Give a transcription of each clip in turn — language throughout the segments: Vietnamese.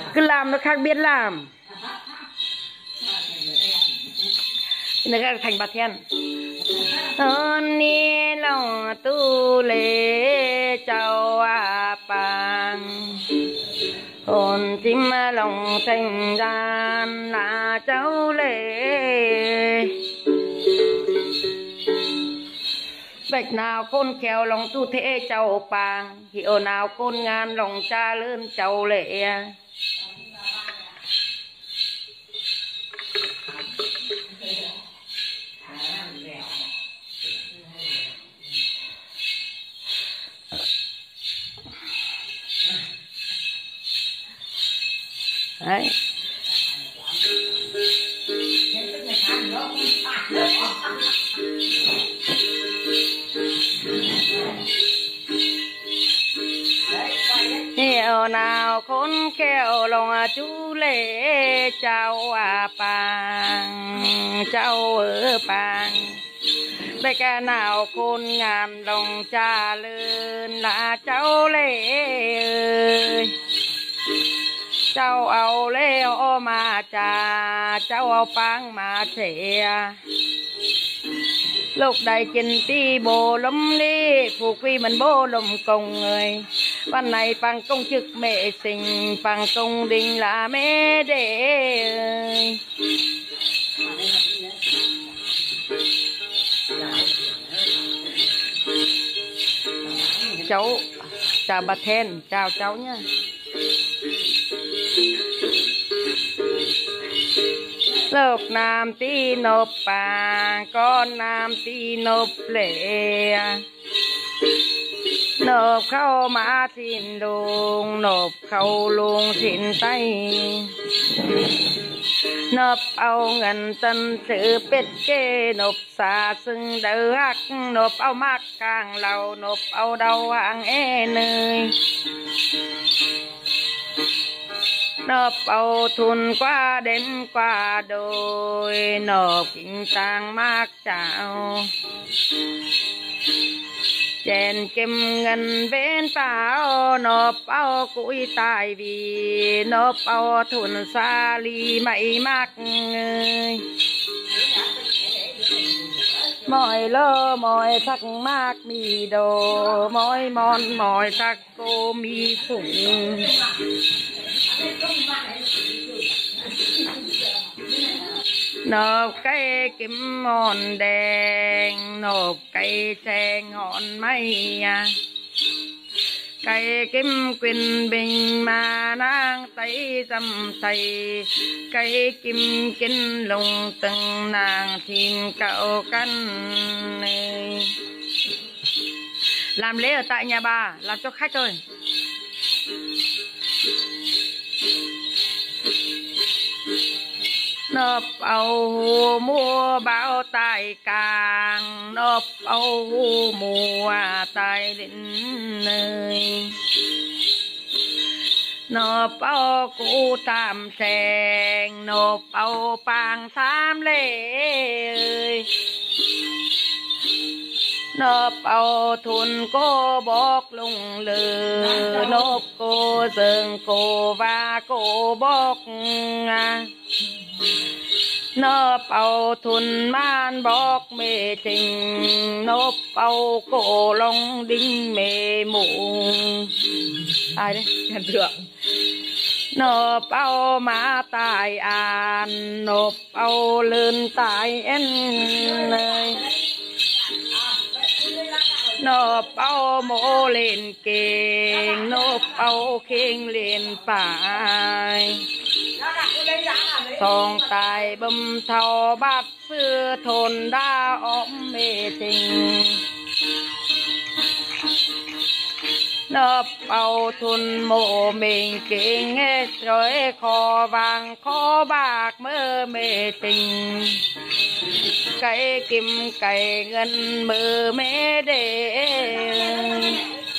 cứ làm nó khác biết làm. Nó thành bà then. Ni lòng tu lễ chào bang hồn tim lòng thành gian là cháu lễ. Bạch nào con khéo lòng tu thế chào bang, hiệu nào con ngàn lòng cha lớn chào lễ. Đấy. Hiệu nào khốn khéo lòng chú lễ chào bang cháu ở bang. Bạch nào khôn ngàn lòng cha lớn là cháu lễ ơi. Cháu áo lê ô mà trà cháu áo bang mà trẻ. Lúc đại kinh ti bồ lắm đi phục vi mình bố lồng công người.วันnày bằng công chức mẹ sinh bằng công đình là mẹ đẻ. Cháu chào bà Then, chào cháu nhá. Lúc nam tí nộp bà, con nam tí nộp lệ. Nộp khâu mã xin luông, nộp khâu luông xin tay. Nộp áo ngân tân sự biết kê, nộp xa xưng đỡ hắc. Nộp áo mắc càng lâu, nộp áo đầu hàng nơi. Nộp áo thun qua đến qua đôi, nộp kinh tàng mắc chào. Chèn kim ngân bên tao, nộp áo cũi tài vì, nộp áo thun xa ly mày mắc. Mọi lơ mọi sắc mắc mì đồ, mỗi món mọi sắc cô mi phụng. Nộp cây kim hòn đèn, nộp cây xe ngọn mây. Cây kim quyền bình mà nàng tay dầm tay. Cây kim kinh lùng từng nàng thìn cậu căn. Làm lễ ở tại nhà bà, làm cho khách thôi. Nộp áo mua báo tài càng, nộp áo mua tài đến nơi. Nộp áo cụ tam sen, nộp áo pang tam lệ. Nộp áo thun cô bóc lung lừ, nộp cô dừng cô và cô bóc. Nộp áo thun man bóc mê trình, nộp áo cổ long đinh mê mụ. Ai đấy? Nhận thượng. Nộp áo má tài an, nộp áo lớn tài en nơi. Nộp áo mô lên kênh, nộp áo kênh lên phải. Thong tài bầm thao bát xưa thôn đa ốm mê tình. Nộp áo thun mộ mình kinh hết rồi kho vàng kho bạc mơ mê tình. Cây kim cây ngân mơ mê để.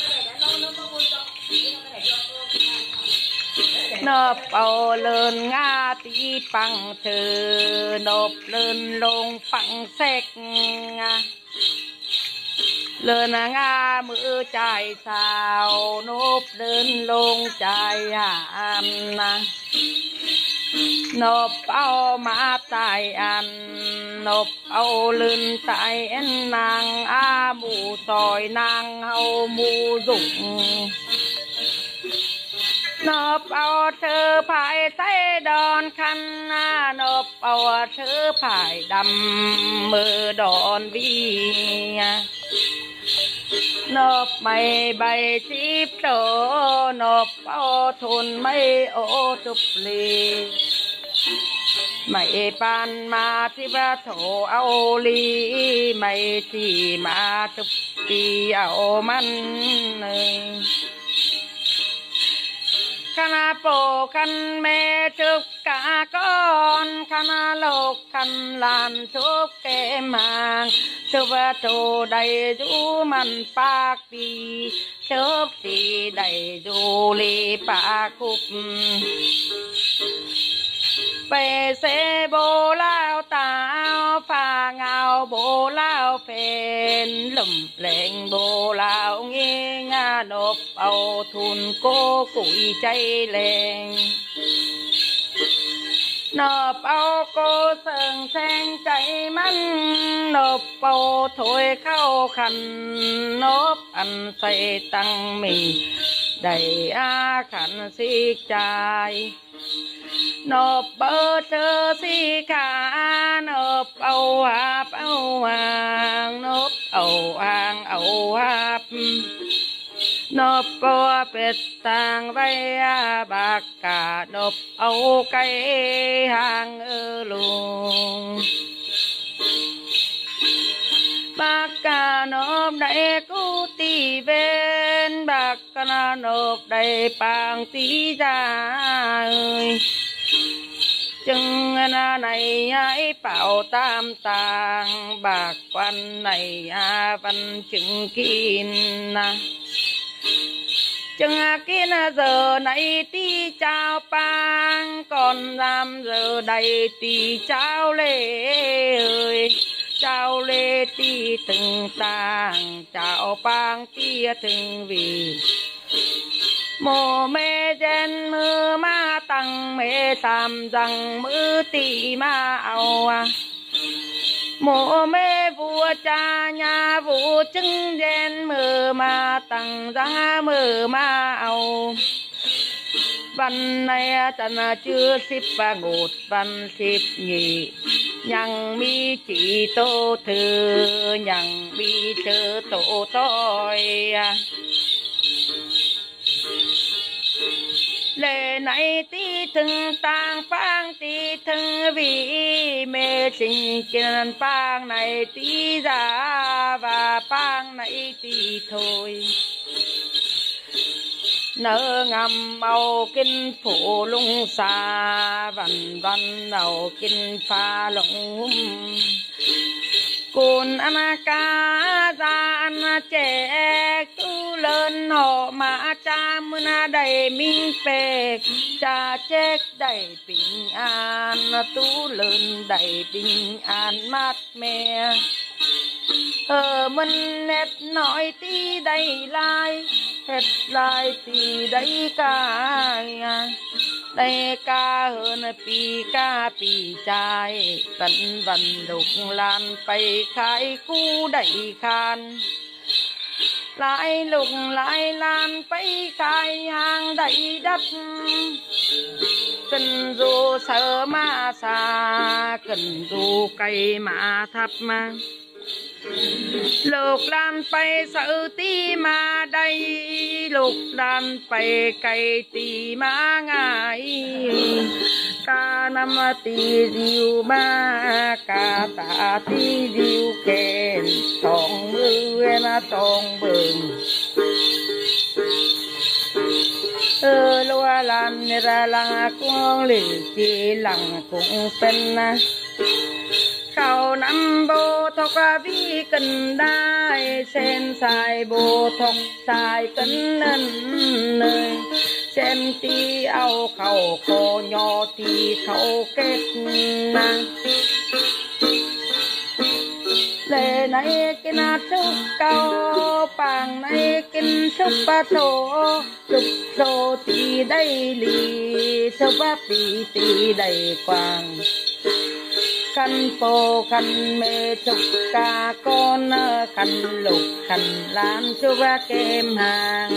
Nộp áo lớn nga tí bằng thử, nộp lớn lông bằng sạch. lên nga mưa chạy sao nộp lên lông chạy hàm nộp ao má tại ăn nộp ao lên tại en nàng a mù sỏi nàng hầu mù dụng nộp ao thơ phải tay đòn khăn nộp ao thơ phải đầm mưa đòn vi nộp mày bày chip trổ nộp ao thôn mây ô chụp lì mày pan ma ti ba thổ ao li mày chỉ ma chụp ti ao man khana po khăn mẹ chụp cả con khana lộc khăn lan chụp cái màng chụp trổ đầy du man pa pi chụp ti đầy du li pa cúp về xe bố lao tao pha ngao bố lao phèn lùm lệnh bố lao nghe nga nộp ao thun cô củi cháy lên nộp ao cô sừng sen cháy mắn nộp ao thôi khao khăn nộp ăn say tăng mình đầy a khăn xích trai nộp bơ sơ si cả nộp âu hàng nộp âu hạp nộp bơ bệt tàng vay bạc cả nộp âu cây hàng luôn bạc cả nộp đầy cú tì ven bạc cả nộp đầy pang tí ra ơi chừng này ấy bảo tam tàng bạc quan này văn chừng kín chừng kín giờ này tí chào pang còn làm giờ đầy tí chào lê ơi chào lê tí từng tàng chào pang tí từng vì mồ mê trên mưa ma tăng mê tam rằng mưa tì ma ao mồ mê vua cha nhà vua chứng trên mưa ma tăng ra mưa ma ao văn này chân chưa xếp và ngột văn xếp nhị nhằng mi chỉ tô thư nhằng mi chớ tổ tôi lệ này tí từng tang pang tí từng vị mê sinh chân pang này tí ra và pang này tí thôi nỡ ngầm màu kinh phủ lung xa văn văn đầu kinh pha lung cồn ăn cá ra ăn trẻ cứ lớn họ mà cha mưa đầy minh phê cha chết đầy bình an tú lớn đầy bình an mát mẻ mình nét nói tí đầy lai hết lại thì đây ca đây ca hơn pi trai tận vận đục lan bay khai khu đẩy khan lại lục lại lan bay khai hàng đẩy đất cần dù sợ ma xa cần dù cây mà thấp mà lục lan bay sợ tí mà đây lục lan bay cây tí mà ngài ca năm tí diêu ma ca tạ tí diêu kèn tòng mưa na tòng bừng lúa lan ra lăng cũng lì chỉ lăng cũngเป็นเขานำโบทกวิกันได้เส้นสายโบทกสายกันนั่นเลยเส้นตีเอาเขาโคยอตีเขาเก็ตนะ lệ này kinh chúc cao bằng này kinh chúc ba thổ chúc thổ tỷ đầy lì chúc ba tỷ đầy quang khăn po khăn mê chúc ca con khăn lục khăn lan chúc ba kem hàng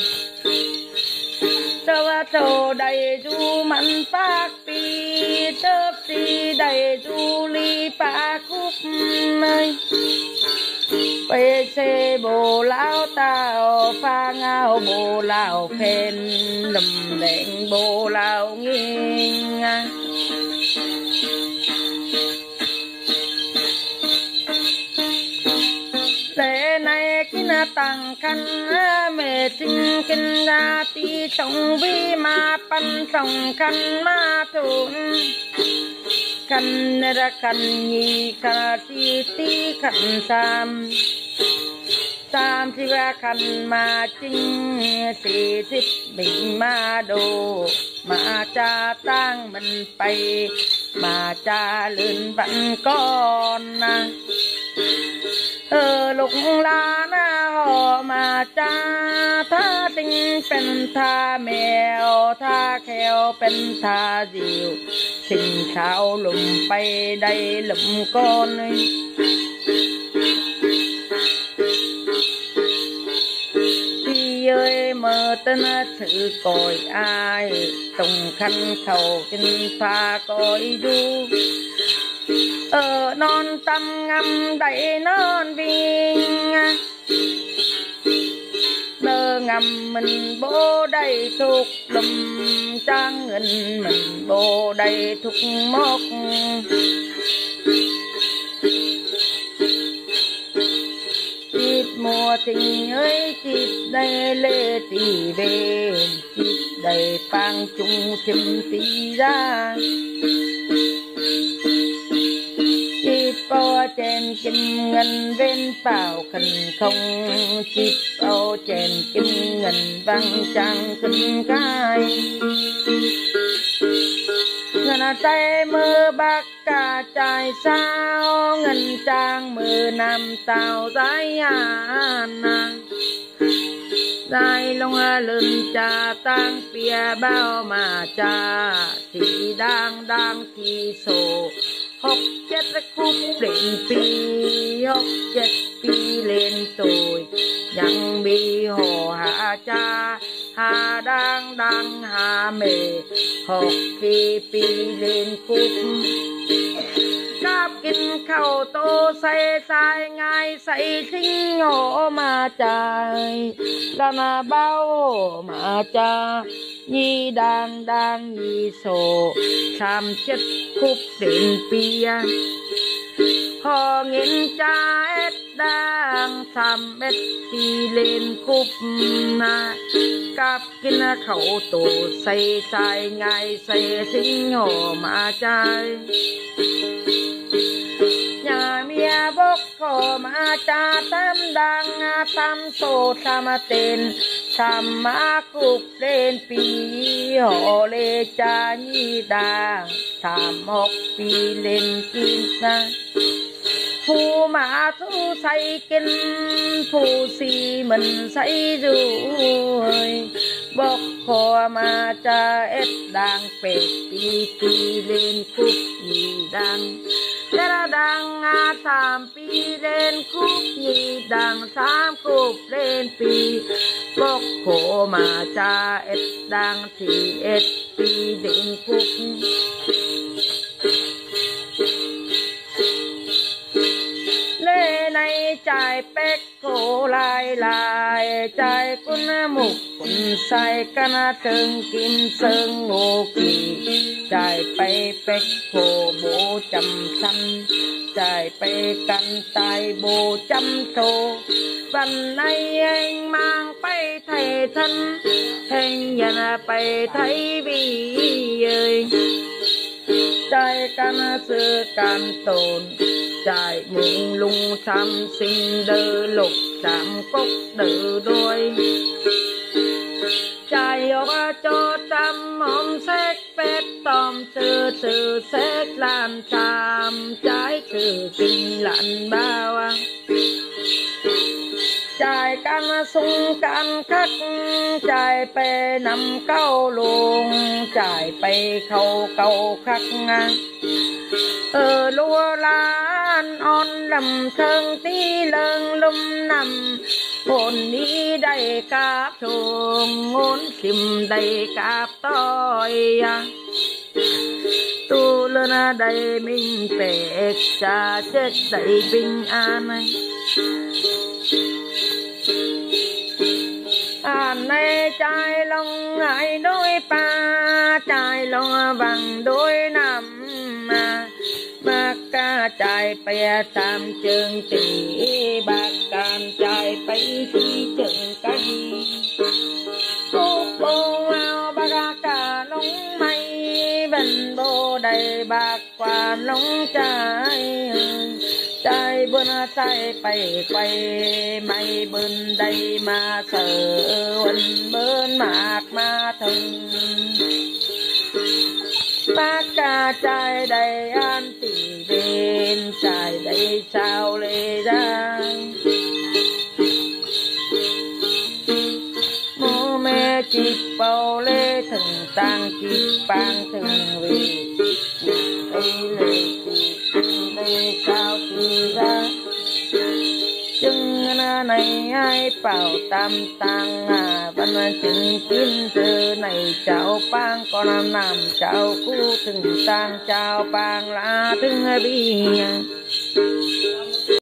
chúc ba thổ đầy du mặn bác pi chớp si đầy du ly pa cúc nơi bê xe bồ lao tao pha ngao bồ lao khen lầm đèn bồ lao nghiêng lệ này kinh tăng khăn mẹ trinh kinh ra ti sống vi ma pan sống khăn ma thun khăn ra khăn nhi khăn ti khăn sam tam thi ba khăn ma trinh ti thích bình ma đồ ma cha tang mình bay mà cha lớn vẫn con lục lá na họ mà cha tha tinhเป็นtha mèo tha kheoเป็นtha diều sinh sao lùm bay đây lùm con khi ơi mơ tên sự còi ai tùng khăn khẩu kinh pha còi du non tâm ngâm đầy non viên nơ ngâm mình bố đầy thuộc lùm trang ngân mình bố đầy thuộc mốc chít mùa tình ơi chít đầy lê tì về chít đầy pang chung chim tì ra chít bao chèn kim ngân bên bảo khẩn không chít bao chèn kim ngân vang trang khẩn gai ngân tay mơ bạc cả trai sao ngân trang mơ nam tàu dài an dài long lưng cha tang pia bao mà cha thì đang thì sổ học chết khúc đến pi học chết pi lên tôiยังbị hồ hạ cha hà đang hà mề học khi pi lên khúc cáp kinh khẩu tô say sai ngay say sinh nhỏ mà trời là bao mà cha nhi đang nhi sổ sam chất khúc đến pia họ nghiên cha ết đang sam ết pi lên khúc na cáp kinh khẩu tô say sai ngay say sinh nhỏ mà trời nhà mía bốc khổ mà cha tam đang tam sổ tam tên tam má cục lên pi họ lê cha nhi đàng tam học pi lên kim na phu mà thu say kinh phu si mình say rồi bốc khổ mà cha ết đang pet pi pi lên cục nhi đàng đang tam pi lên khúc nhi đang tam khúc lên pi bốc khổ mà cha ết đang thì ết pi lên khúc lê này trái bếch khổ lại trái quân mục quân sai cana thương kim sơn ngô kỳ trái bay bếch khổ bố chăm săn trái bay căn tay bố chăm thôวันnày anh mang bay thầy thân hình nhận bay thấy vì ơi trái căn sư can tồn trái mùng lung sam sinh đơ lục sam cốc đỡ đôi trái hoa cho trăm hóm xét phép tòm sư sư xét làm sam trái sự kinh lặn bao trải can sung can khắc trải pe nằm cao luồng trải pe khâu cầu khắc lúa lan on lầm thân tí lưng lum nằm hồn đi đầy cáp chuồng ngôn chìm đầy cáp toi tu lên đầy minh bệ cha chết đầy bình an này trai lòng ngại đôi pa trai lòng bằng đôi nằm mà ca trai pe tam trường tỷ bạc can trai pe chi trường canh cô bông ao bạc cả lông mây vần bồ đầy bạc quả lông trai trai bươn trai bay quay mây bươn đây mà sợ huân bươn mạc mà thông bác ca trai đầy an tỷ bên trai đầy sao lê ra mô mê chịp bao lê thường tăng chịp bang thường vì đây lê chịp đây sao thì ra chừng này ai bảo tam tăng văn chừng kim từ này chào bang con làm chào cú từng tăng chào bang là từng bi